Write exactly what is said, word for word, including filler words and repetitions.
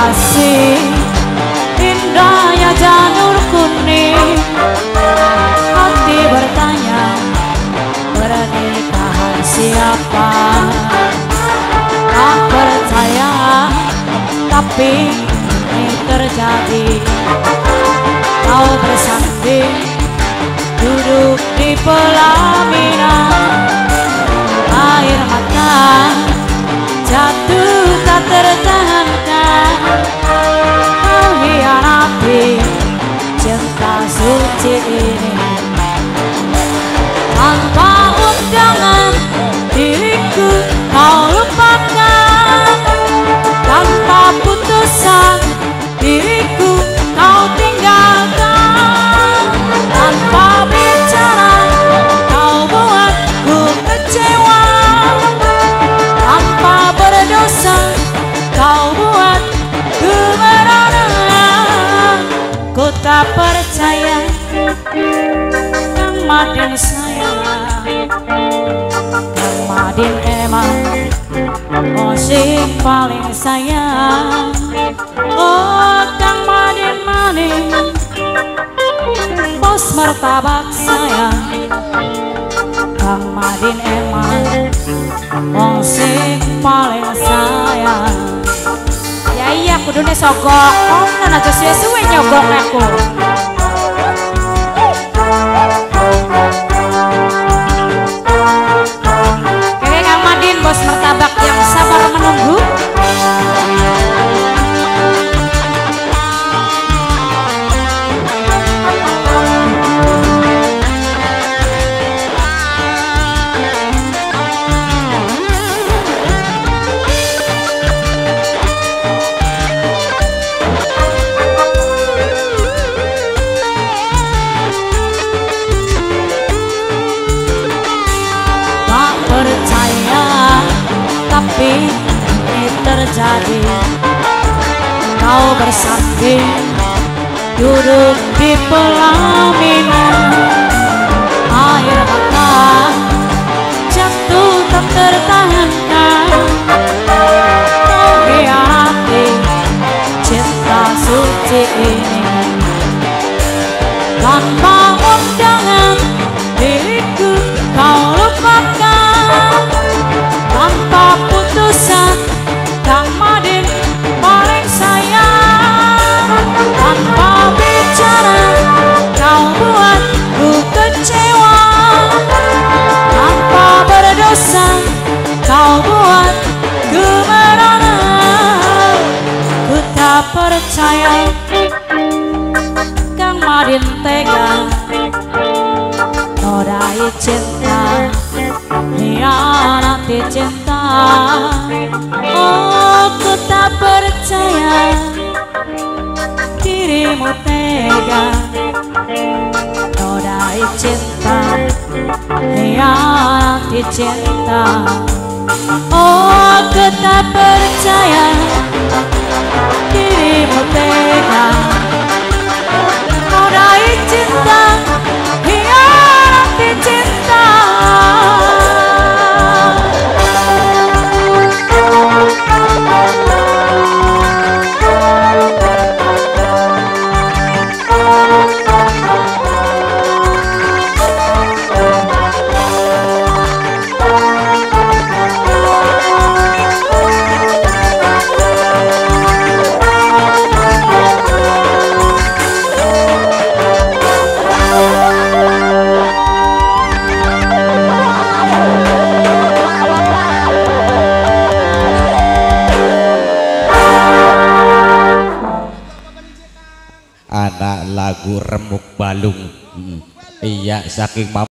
kasih, indahnya janur kuning. Hati bertanya, pernikahan siapa? Tak percaya, tapi ini terjadi. Kau bersanding, duduk di pelaminan. Air mata jatuh tak tertahankan. Kau hianati cinta suci ini. Tanpa undangan diriku kau lupakan. Tanpa putusan diriku kau tinggalkan. Tanpa bicara kau buatku kecewa. Tanpa berdosa kau buat ku merana. Ku tak percaya Kang Madin sayang. Kang Madin emang musik paling sayang. Oh Kang Madin maning, bos martabak sayang. Kang Madin emang musik paling sayang. Ya iya kudune sogok, oh nana aja suwe nyogok aku. Oke Kang Madin, bos martabak yang sabar menunggu. Tapi ini terjadi. Kau bersanding, duduk di pelaminan. Air mata jatuh tak tertahankan. Kau hianati cinta suci ini. Tanpa undangan diriku kau lupakan. Tanpa putusan Kang Madin paling sayang. Tanpa bicara kau buat ku kecewa. Tanpa berdosa kau buat ku merana. Ku tak percaya Kang Madin tega nodai cinta, hianati cinta. Oh ku tak percaya dirimu tega nodai cinta, hianati cinta. Oh ku tak percaya dirimu tega nodai cinta, hianati cinta. Anak lagu Remuk Balung. Hmm. Iya saking